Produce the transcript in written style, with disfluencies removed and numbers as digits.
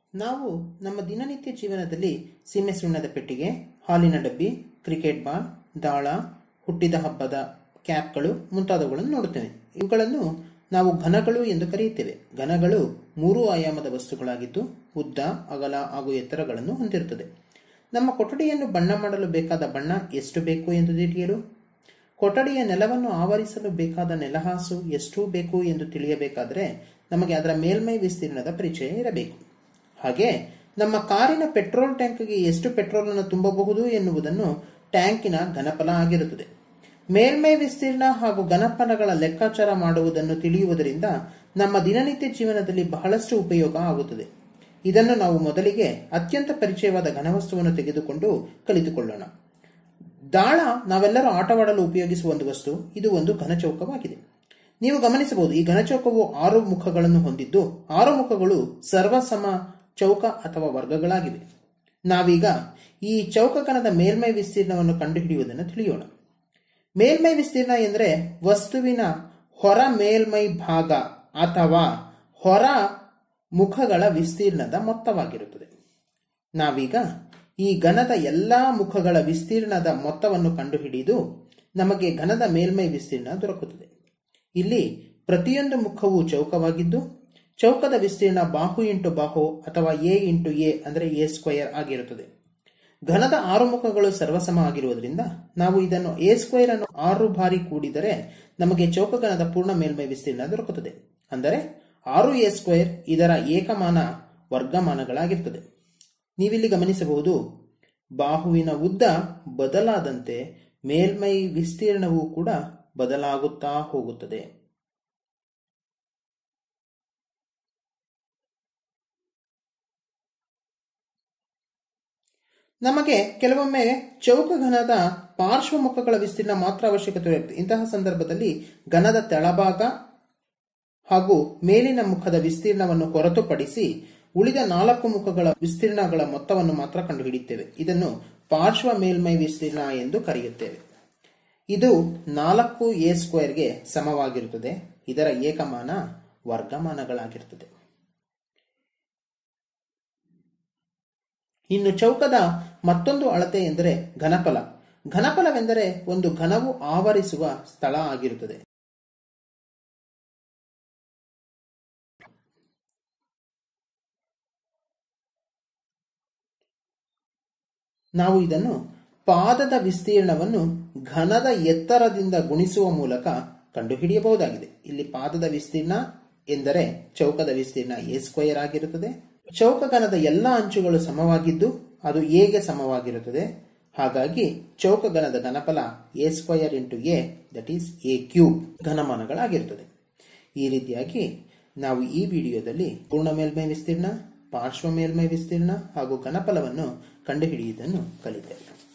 ನಾವು ನಮ್ಮ ದಿನನಿತ್ಯ ಜೀವನದಲ್ಲಿ ಸೀಮೆ ಸುಣ್ಣದ ಪೆಟ್ಟಿಗೆ, ಹಾಲಿನ ಡಬ್ಬಿ, ಕ್ರಿಕೆಟ್ ಬಾಲ್, ದಾಳ, ಹುಟ್ಟಿದ ಹಬ್ಬದ ಕ್ಯಾಪ್ಗಳು ಮುಂತಾದವುಗಳನ್ನು ನೋಡುತ್ತೇವೆ. ಇವುಗಳನ್ನು ನಾವು ಘನಗಳು ಎಂದು ಕರೆಯುತ್ತೇವೆ. ಘನಗಳು 3 ಆಯಾಮದ ವಸ್ತುಗಳಾಗಿದ್ದು ಉದ್ದ, ಅಗಲ ಹಾಗೂ ಎತ್ತರಗಳನ್ನು ಹೊಂದಿರುತ್ತದೆ. ನಮ್ಮ ಕೊಠಡಿಯನ್ನು ಬಣ್ಣ ಮಾಡಲು ಬೇಕಾದ ಬಣ್ಣ ಎಷ್ಟು ಬೇಕು ಎಂದು ತಿಳಿಯಲು, ಕೊಠಡಿಯ ನೆಲವನ್ನು ಆವರಿಸಲು ಬೇಕಾದ ನೆಲಹಾಸು ಎಷ್ಟು ಬೇಕು ಎಂದು ತಿಳಿಯಬೇಕಾದರೆ ನಮಗೆ ಅದರ ಮೇಲ್ಮೈ ವಿಸ್ತೀರ್ಣದ ಪರಿಚಯ ಇರಬೇಕು. ಹಾಗೆ ನಮ್ಮ ಕಾರಿನ ಪೆಟ್ರೋಲ್ ಟ್ಯಾಂಕ್ಗೆ ಎಷ್ಟು ಪೆಟ್ರೋಲನ್ನು ತುಂಬಬಹುದು ಎನ್ನುವುದನ್ನು ಟ್ಯಾಂಕಿನ ಘನಫಲ ಆಗಿರುತ್ತದೆ. ಮೇಲ್ಮೈ ವಿಸ್ತೀರ್ಣ ಹಾಗೂ ಘನಫಲಗಳ ಲೆಕ್ಕಾಚಾರ ಮಾಡುವುದನ್ನು ತಿಳಿಯುವುದರಿಂದ ನಮ್ಮ ದಿನನಿತ್ಯ ಜೀವನದಲ್ಲಿ ಬಹಳಷ್ಟು ಉಪಯೋಗ ಆಗುತ್ತದೆ. ಇದನ್ನು ನಾವು ಮೊದಲಿಗೆ ಅತ್ಯಂತ ಪರಿಚಯವಾದ ಘನವಸ್ತುವನ್ನು ತೆಗೆದುಕೊಂಡು ಕಲಿತುಕೊಳ್ಳೋಣ. ದಾಳ ನಾವೆಲ್ಲರೂ ಆಟವಾಡಲು ಉಪಯೋಗಿಸುವ ಒಂದು ವಸ್ತು. ಇದು ಒಂದು ಘನಚೌಕವಾಗಿದೆ. ನೀವು ಗಮನಿಸಬಹುದು, ಈ ಘನಚೌಕವು 6 ಮುಖಗಳನ್ನು ಹೊಂದಿದ್ದು 6 ಮುಖಗಳು ಸರ್ವಸಮ ಚೌಕ ಅಥವಾ ವರ್ಗಗಳಾಗಿವೆ. ನಾವೀಗ ಈ ಚೌಕಘನದ ಮೇಲ್ಮೈ ವಿಸ್ತೀರ್ಣವನ್ನು ಕಂಡುಹಿಡಿಯುವುದನ್ನು ತಿಳಿಯೋಣ. ಮೇಲ್ಮೈ ವಿಸ್ತೀರ್ಣ ಎಂದರೆ ವಸ್ತುವಿನ ಹೊರ ಮೇಲ್ಮೈ ಭಾಗ ಅಥವಾ ಹೊರ ಮುಖಗಳ ವಿಸ್ತೀರ್ಣದ ಮೊತ್ತವಾಗಿರುತ್ತದೆ. ನಾವೀಗ ಈ ಘನದ ಎಲ್ಲಾ ಮುಖಗಳ ವಿಸ್ತೀರ್ಣದ ಮೊತ್ತವನ್ನು ಕಂಡುಹಿಡಿದು ನಮಗೆ ಘನದ ಮೇಲ್ಮೈ ವಿಸ್ತೀರ್ಣ ದೊರಕುತ್ತದೆ. ಇಲ್ಲಿ ಪ್ರತಿಯೊಂದು ಮುಖವು ಚೌಕವಾಗಿದ್ದು ಚೌಕದ ವಿಸ್ತೀರ್ಣ ಬಾಹು ಇಂಟು ಬಾಹು ಅಥವಾ ಎ ಇಂಟು ಎ ಅಂದರೆ ಎ ಸ್ಕ್ವಯರ್ ಆಗಿರುತ್ತದೆ. ಘನದ 6 ಮುಖಗಳು ಸರ್ವಸಮ ಆಗಿರುವುದರಿಂದ ನಾವು ಇದನ್ನು ಎ ಸ್ಕ್ವಯರ್ ಅನ್ನು 6 ಬಾರಿ ಕೂಡಿದರೆ ನಮಗೆ ಚೌಕಘನದ ಪೂರ್ಣ ಮೇಲ್ಮೈ ವಿಸ್ತೀರ್ಣ ದೊರಕುತ್ತದೆ. ಅಂದರೆ 6 ಎ ಸ್ಕ್ವಯರ್ ಇದರ ಏಕಮಾನ ವರ್ಗಮಾನಗಳಾಗಿರುತ್ತದೆ. ನೀವಿಲ್ಲಿ ಗಮನಿಸಬಹುದು, ಬಾಹುವಿನ ಉದ್ದ ಬದಲಾದಂತೆ ಮೇಲ್ಮೈ ವಿಸ್ತೀರ್ಣವೂ ಕೂಡ ಬದಲಾಗುತ್ತಾ ಹೋಗುತ್ತದೆ. ನಮಗೆ ಕೆಲವೊಮ್ಮೆ ಚೌಕಘನದ ಪಾರ್ಶ್ವ ಮುಖಗಳ ವಿಸ್ತೀರ್ಣ ಮಾತ್ರ ಅವಶ್ಯಕತೆ ಇರುತ್ತೆ. ಇಂತಹ ಸಂದರ್ಭದಲ್ಲಿ ಘನದ ತೆಳಭಾಗ ಹಾಗೂ ಮೇಲಿನ ಮುಖದ ವಿಸ್ತೀರ್ಣವನ್ನು ಹೊರತುಪಡಿಸಿ ಉಳಿದ 4 ಮುಖಗಳ ವಿಸ್ತೀರ್ಣಗಳ ಮೊತ್ತವನ್ನು ಮಾತ್ರ ಕಂಡುಹಿಡಿಯುತ್ತೇವೆ. ಇದನ್ನು ಪಾರ್ಶ್ವ ಮೇಲ್ಮೈ ವಿಸ್ತೀರ್ಣ ಎಂದು ಕರೆಯುತ್ತೇವೆ. ಇದು 4 ಎ ಸ್ಕ್ವೇರ್ಗೆ ಸಮವಾಗಿರುತ್ತದೆ. ಇದರ ಏಕಮಾನ ವರ್ಗಮಾನಗಳಾಗಿರುತ್ತದೆ. ಇನ್ನು ಚೌಕದ ಮತ್ತೊಂದು ಅಳತೆ ಎಂದರೆ ಘನಫಲ. ಘನಫಲವೆಂದರೆ ಒಂದು ಘನವು ಆವರಿಸುವ ಸ್ಥಳ ಆಗಿರುತ್ತದೆ. ನಾವು ಇದನ್ನು ಪಾದದ ವಿಸ್ತೀರ್ಣವನ್ನು ಘನದ ಎತ್ತರದಿಂದ ಗುಣಿಸುವ ಮೂಲಕ ಕಂಡುಹಿಡಿಯಬಹುದಾಗಿದೆ. ಇಲ್ಲಿ ಪಾದದ ವಿಸ್ತೀರ್ಣ ಎಂದರೆ ಚೌಕದ ವಿಸ್ತೀರ್ಣ ಎ ಸ್ಕ್ವಯರ್ ಆಗಿರುತ್ತದೆ. ಚೌಕಘನದ ಎಲ್ಲ ಅಂಚುಗಳು ಸಮವಾಗಿದ್ದು ಅದು ಎಗೆ ಸಮವಾಗಿರುತ್ತದೆ. ಹಾಗಾಗಿ ಚೌಕಘನದ ಘನಫಲ A square into A that is A cube ಘನಮಾನಗಳಾಗಿರುತ್ತದೆ. ಈ ರೀತಿಯಾಗಿ ನಾವು ಈ ವಿಡಿಯೋದಲ್ಲಿ ಪೂರ್ಣ ಮೇಲ್ಮೈ ವಿಸ್ತೀರ್ಣ, ಪಾರ್ಶ್ವ ಮೇಲ್ಮೈ ವಿಸ್ತೀರ್ಣ ಹಾಗೂ ಘನಫಲವನ್ನು ಕಂಡುಹಿಡಿಯುವುದನ್ನು ಕಲಿತೇವೆ.